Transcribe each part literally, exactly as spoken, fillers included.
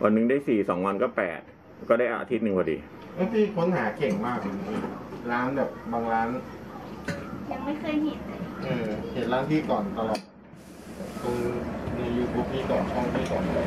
วันหนึ่งได้สี่สองวันก็แปดก็ได้อาทิตย์หนึ่งพอดีแล้วพี่ค้นหาเก่งมากเลยร้านแบบบางร้านยังไม่เคยเห็นเลยเออเห็นร้านพี่ก่อนตลอดตรงใน ยูทูบ พี่ก่อนช่องพี่ก่อนเลย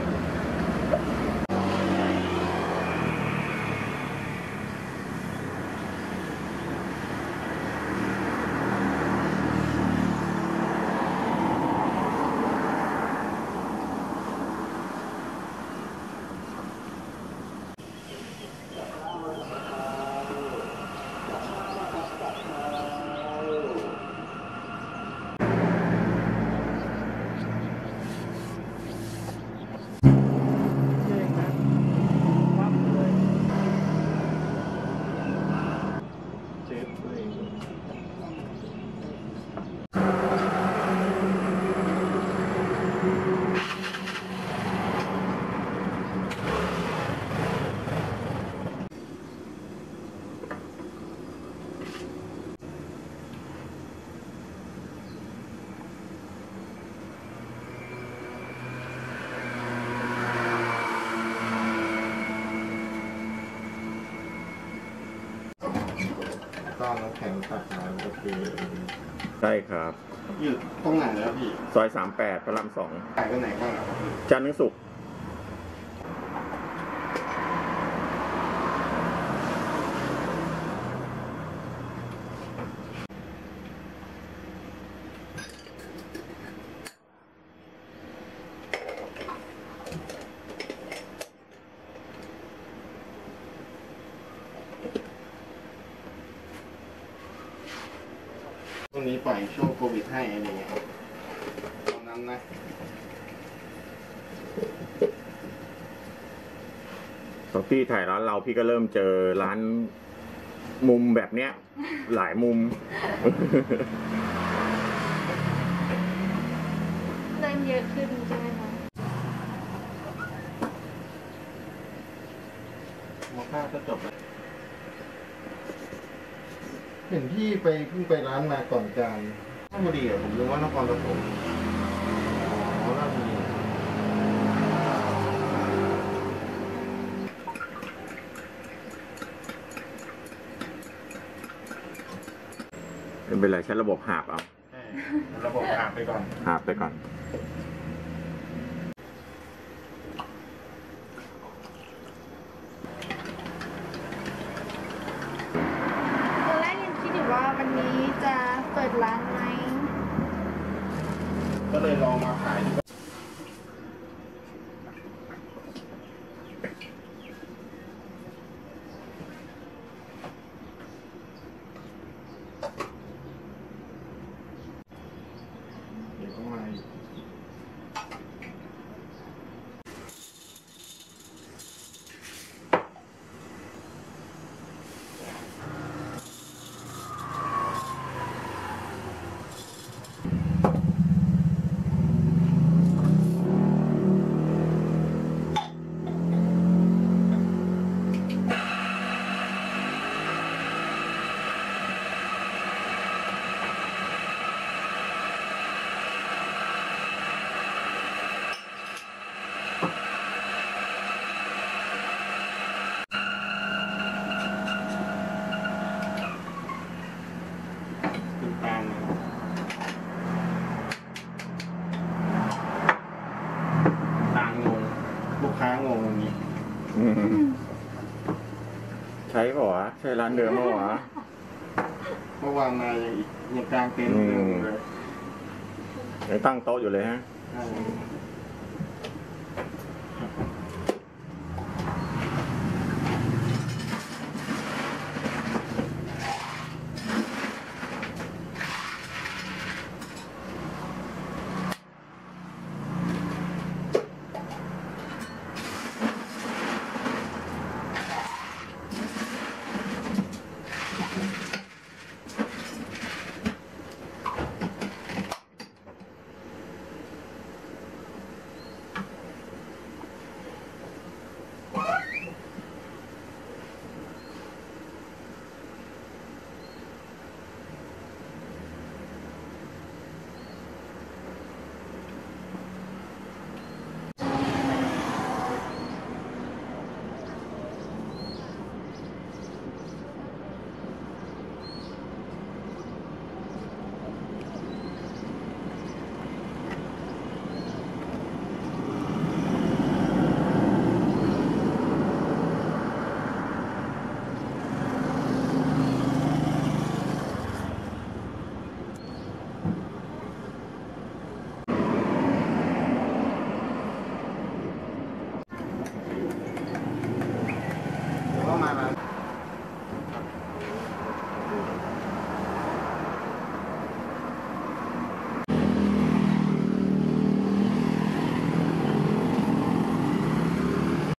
ก็น้ำแข็งตัดมาโอเคใช่ครับอยู่ตรงไหนแล้วพี่ซอยสามแปดพระรามสองขายไปไหนบ้างจันทร์ถึงศุกร์ตรงนี้ปล่อยช่วงโควิดให้อะไรเงี้ยตอนนั้นนะตอนพี่ถ่ายร้านเราพี่ก็เริ่มเจอร้านมุมแบบเนี้ยหลายมุมเริ่มเยอะขึ้นใช่ไหมคะมอค่าก็จบแล้วเห็นพี่ไปเพิ่งไปร้านมาก่อนการราชบุรีอ่ะผมรู้ว่านครปฐมอ๋อราชบุรีเป็นไรใช้ระบบหาบเอาระบบหาบไปก่อนหาบไปก่อนว่าวันนี้จะเปิดร้านไหมก็เลยลองมาขายดูเดี๋ยวก็มาลูกค้างงอย่างนี้ใช่ป่ะใช่ร้านเดิมป่ะเมื่อวานมาอย่างอีกยังกลางเต็นท์เลยยังตั้งโต๊ะอยู่เลยฮะ